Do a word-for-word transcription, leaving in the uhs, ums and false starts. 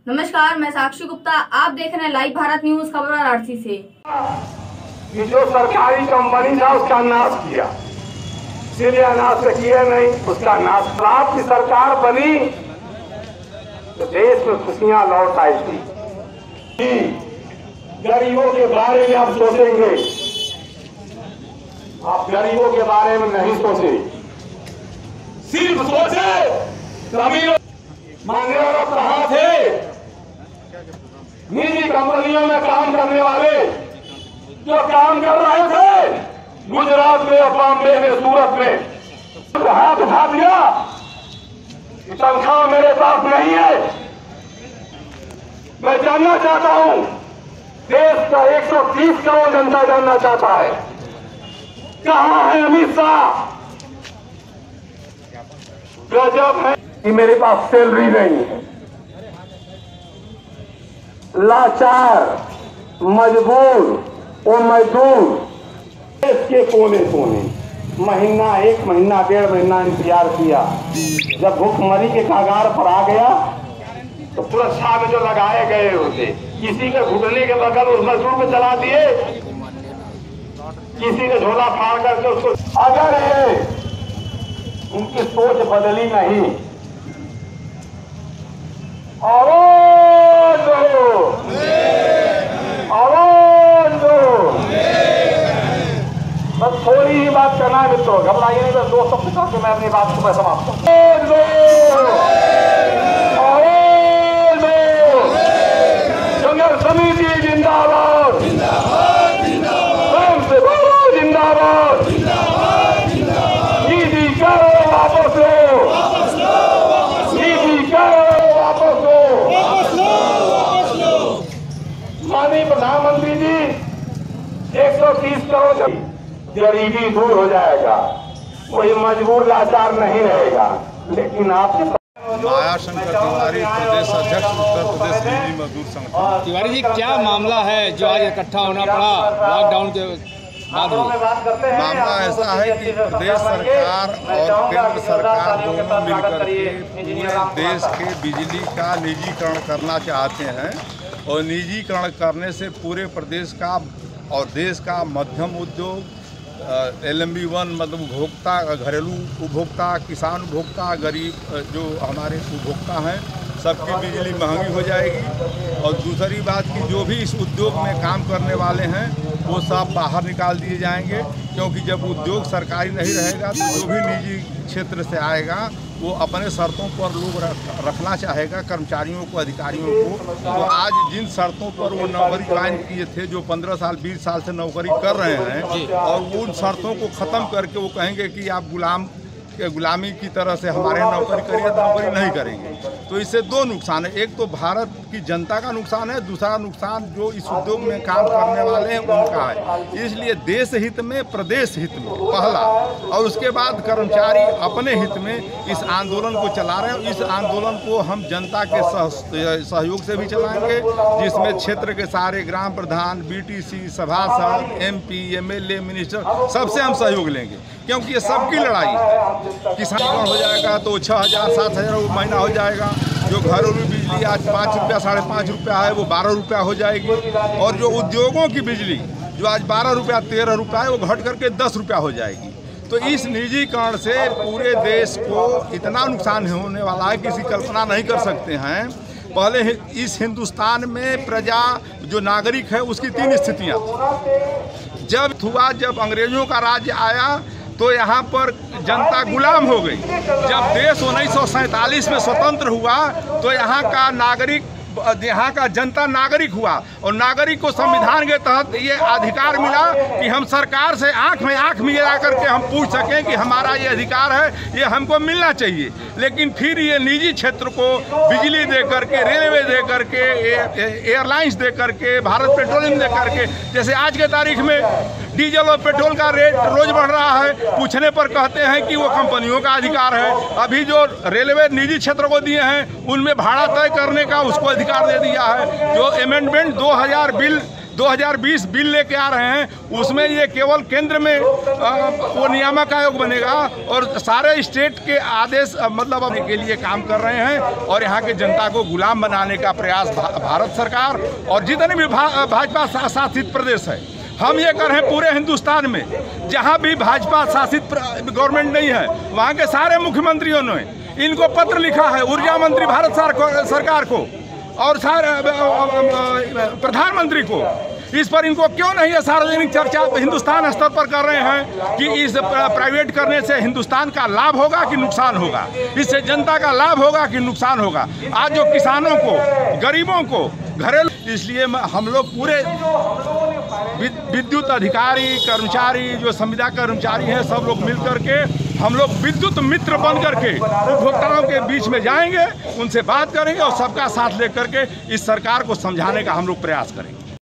नमस्कार, मैं साक्षी गुप्ता। आप देख रहे हैं लाइव भारत न्यूज खबर वाराणसी से। कि जो सरकारी कंपनी था उसका नाश किया, इसलिए नाश किया नहीं, उसका नाश। आपकी सरकार बनी तो देश में खुशियां लौट आई थी। गरीबों के बारे में आप सोचेंगे, आप गरीबों के बारे में नहीं सोचे, सिर्फ सोचे अमीरों मांगने कहाँ थे। निजी कंपनियों में काम करने वाले जो काम कर रहे थे गुजरात में, बॉम्बे में, सूरत में, हाथ उठा दिया कि तनख्वाह मेरे पास नहीं है। मैं जानना चाहता हूं, देश का एक सौ तीस करोड़ जनता जानना चाहता है, कहां है अमित शाह। गजब है कि मेरे पास सैलरी नहीं है। लाचार, मजबूर और मजदूर देश के कोने कोने महीना, एक महीना, डेढ़ महीना इंतजार किया। जब भूखमरी के कागार पर आ गया तो सुरक्षा में जो लगाए गए होते, किसी के घुटने के बगल उस मजदूर को चला दिए, किसी ने झोला फाड़ करके उसको। अगर ये उनकी सोच बदली नहीं, आवाज दो, आवाज दो। बस थोड़ी ही बात करना है मित्रों, घबराइए नहीं। बस दो शब्द करके मैं अपनी बात को मैं समाप्त करूं। आवाज दो, आवाज दो। संघर्ष समिति जिंदाबाद, जिंदाबाद, जिंदाबाद। से बोलो जिंदाबाद, जिंदाबाद, जिंदाबाद। नीति करो वापस लो, वापस लो, वापस लो। नीति करो वापस लो, वापस लो, वापस लो। माननीय प्रधानमंत्री जी, एक सौ तीस करोड़ गरीबी दूर हो जाएगा, कोई मजबूर लाचार नहीं रहेगा। लेकिन आपके माया शंकर तिवारी, प्रदेश अध्यक्ष उत्तर प्रदेश निजी मजदूर संगठन। तिवारी जी, क्या मामला है जो आज इकट्ठा होना पड़ा लॉकडाउन के बाद? मामला ऐसा है कि प्रदेश सरकार और केंद्र सरकार दोनों मिलकर के पूरे देश के बिजली का निजीकरण करना चाहते हैं, और निजीकरण करने से पूरे प्रदेश का और देश का मध्यम उद्योग, एल एम बी वन मतलब उपभोक्ता, घरेलू उपभोक्ता, किसान उपभोक्ता, गरीब जो हमारे उपभोक्ता हैं, सबकी बिजली महंगी हो जाएगी। और दूसरी बात कि जो भी इस उद्योग में काम करने वाले हैं वो सब बाहर निकाल दिए जाएंगे, क्योंकि जब उद्योग सरकारी नहीं रहेगा तो जो भी निजी क्षेत्र से आएगा वो अपने शर्तों पर लोग रखना चाहेगा, कर्मचारियों को, अधिकारियों को। तो आज जिन शर्तों पर वो नौकरी कायम किए थे, जो पंद्रह साल बीस साल से नौकरी कर रहे हैं, और उन शर्तों को ख़त्म करके वो कहेंगे कि आप गुलाम गुलामी की तरह से हमारे नौकरी करिए, तो नौकरी नहीं करेंगे। तो इससे दो नुकसान है, एक तो भारत की जनता का नुकसान है, दूसरा नुकसान जो इस उद्योग में काम करने वाले हैं उनका है। इसलिए देश हित में, प्रदेश हित में पहला, और उसके बाद कर्मचारी अपने हित में इस आंदोलन को चला रहे हैं। इस आंदोलन को हम जनता के सह, सहयोग से भी चलाएंगे, जिसमें क्षेत्र के सारे ग्राम प्रधान, बी टी सी, सभासद, M P, M L A, minister, सबसे हम सहयोग लेंगे, क्योंकि ये सबकी लड़ाई है। किसान हो जाएगा तो छः हज़ार सात हज़ार महीना हो जाएगा। जो घरेलू बिजली आज पाँच रुपया साढ़े पाँच रुपया है वो बारह रुपया हो जाएगी। और जो उद्योगों की बिजली जो आज बारह रुपया तेरह रुपया है वो घट करके दस रुपया हो जाएगी। तो इस निजीकरण से पूरे देश को इतना नुकसान होने वाला है किसी कल्पना नहीं कर सकते हैं। पहले इस हिंदुस्तान में प्रजा जो नागरिक है उसकी तीन स्थितियाँ थी। जब हुआ जब अंग्रेजों का राज्य आया तो यहाँ पर जनता गुलाम हो गई। जब देश उन्नीस सौ सैंतालीस में स्वतंत्र हुआ तो यहाँ का नागरिक, यहाँ का जनता नागरिक हुआ, और नागरिक को संविधान के तहत ये अधिकार मिला कि हम सरकार से आंख में आंख मिला करके हम पूछ सकें कि हमारा ये अधिकार है, ये हमको मिलना चाहिए। लेकिन फिर ये निजी क्षेत्र को बिजली दे करके, रेलवे दे करके, एयरलाइंस दे करके, भारत पेट्रोलियम दे करके, जैसे आज के तारीख में डीजल और पेट्रोल का रेट रोज बढ़ रहा है, पूछने पर कहते हैं कि वो कंपनियों का अधिकार है। अभी जो रेलवे निजी क्षेत्र को दिए हैं उनमें भाड़ा तय करने का उसको अधिकार दे दिया है। जो अमेंडमेंट दो हज़ार बिल दो हज़ार बीस बिल लेके आ रहे हैं, उसमें ये केवल केंद्र में आ, वो नियामक आयोग बनेगा और सारे स्टेट के आदेश मतलब अपने के लिए काम कर रहे हैं और यहाँ के जनता को गुलाम बनाने का प्रयास भा, भारत सरकार और जितने भी भा, भाजपा शासित प्रदेश है, हम ये कर रहे हैं पूरे हिंदुस्तान में जहाँ भी भाजपा शासित गवर्नमेंट नहीं है वहाँ के सारे मुख्यमंत्रियों ने इनको पत्र लिखा है, ऊर्जा मंत्री भारत सरकार को और सारे प्रधानमंत्री को। इस पर इनको क्यों नहीं है सार्वजनिक चर्चा हिंदुस्तान स्तर पर कर रहे हैं कि इस प्राइवेट करने से हिंदुस्तान का लाभ होगा कि नुकसान होगा, इससे जनता का लाभ होगा कि नुकसान होगा। आज जो किसानों को, गरीबों को, घरेलू, इसलिए हम लोग पूरे विद्युत अधिकारी, कर्मचारी, जो संविदा कर्मचारी हैं, सब लोग मिल करके हम लोग विद्युत मित्र बन करके उपभोक्ताओं के बीच में जाएंगे, उनसे बात करेंगे और सबका साथ लेकर के इस सरकार को समझाने का हम लोग प्रयास करेंगे।